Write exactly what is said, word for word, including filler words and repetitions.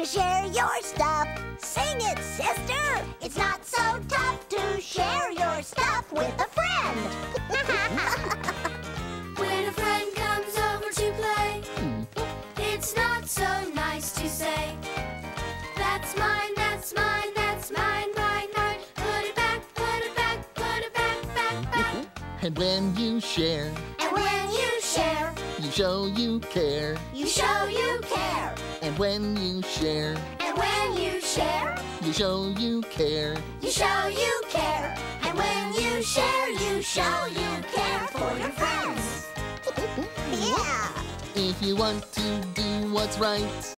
to share your stuff. Sing it, sister! It's not so tough to share your stuff with a friend. When a friend comes over to play, it's not so nice to say, "That's mine, that's mine, that's mine, mine, mine. Put it back, put it back, put it back, back, back." And when you share, And when you share, you show you care. you show you care. And when you share, And when you share, you show you care. you show you care. And when you share, you show you care for your friends. Yeah! If you want to do what's right,